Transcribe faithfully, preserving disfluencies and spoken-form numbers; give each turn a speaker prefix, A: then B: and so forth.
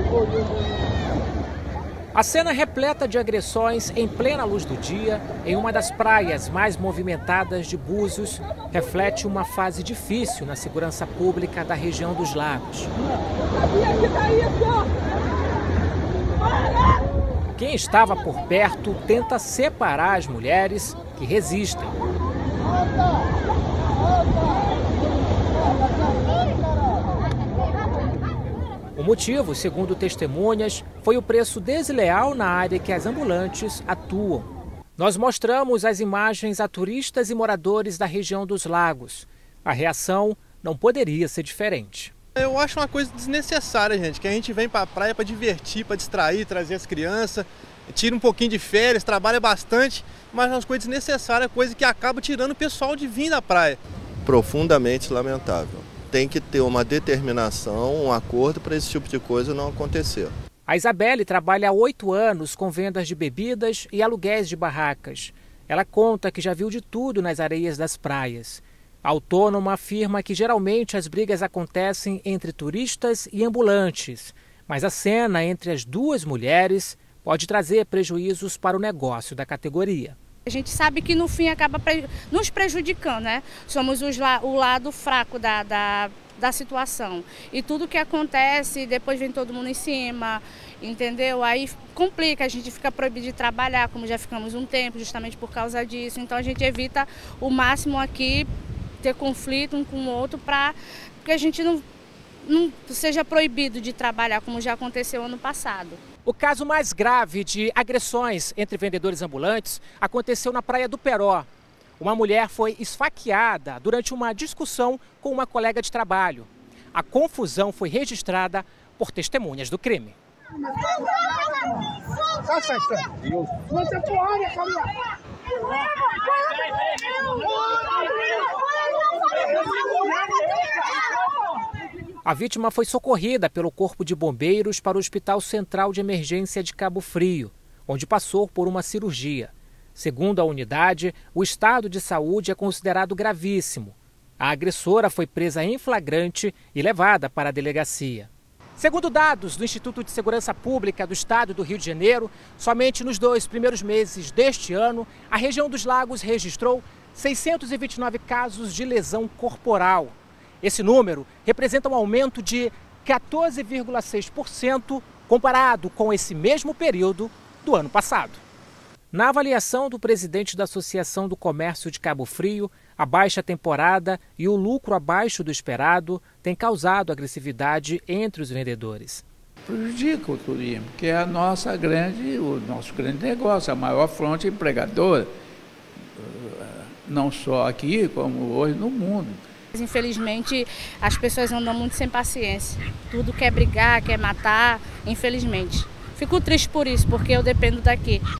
A: A cena repleta de agressões em plena luz do dia, em uma das praias mais movimentadas de Búzios, reflete uma fase difícil na segurança pública da região dos Lagos. Quem estava por perto tenta separar as mulheres que resistem. O motivo, segundo testemunhas, foi o preço desleal na área que as ambulantes atuam. Nós mostramos as imagens a turistas e moradores da região dos Lagos. A reação não poderia ser diferente.
B: Eu acho uma coisa desnecessária, gente, que a gente vem para a praia para divertir, para distrair, trazer as crianças, tira um pouquinho de férias, trabalha bastante, mas é uma coisa desnecessária, coisa que acaba tirando o pessoal de vir da praia.
C: Profundamente lamentável. Tem que ter uma determinação, um acordo para esse tipo de coisa não acontecer.
A: A Isabelle trabalha há oito anos com vendas de bebidas e aluguéis de barracas. Ela conta que já viu de tudo nas areias das praias. A autônoma afirma que geralmente as brigas acontecem entre turistas e ambulantes, mas a cena entre as duas mulheres pode trazer prejuízos para o negócio da categoria.
D: A gente sabe que no fim acaba nos prejudicando, né? Somos os, o lado fraco da, da, da situação. E tudo que acontece, depois vem todo mundo em cima, entendeu? Aí complica, a gente fica proibido de trabalhar, como já ficamos um tempo, justamente por causa disso. Então a gente evita o máximo aqui ter conflito um com o outro para que a gente não, não seja proibido de trabalhar, como já aconteceu ano passado.
A: O caso mais grave de agressões entre vendedores ambulantes aconteceu na Praia do Peró. Uma mulher foi esfaqueada durante uma discussão com uma colega de trabalho. A confusão foi registrada por testemunhas do crime. A vítima foi socorrida pelo Corpo de Bombeiros para o Hospital Central de Emergência de Cabo Frio, onde passou por uma cirurgia. Segundo a unidade, o estado de saúde é considerado gravíssimo. A agressora foi presa em flagrante e levada para a delegacia. Segundo dados do Instituto de Segurança Pública do Estado do Rio de Janeiro, somente nos dois primeiros meses deste ano, a região dos Lagos registrou seiscentos e vinte e nove casos de lesão corporal. Esse número representa um aumento de quatorze vírgula seis por cento comparado com esse mesmo período do ano passado. Na avaliação do presidente da Associação do Comércio de Cabo Frio, a baixa temporada e o lucro abaixo do esperado têm causado agressividade entre os vendedores.
E: Prejudica o turismo, que é a nossa grande, o nosso grande negócio, a maior fonte empregadora, não só aqui, como hoje no mundo.
D: Infelizmente, as pessoas andam muito sem paciência. Tudo quer brigar, quer matar, infelizmente. Fico triste por isso, porque eu dependo daqui.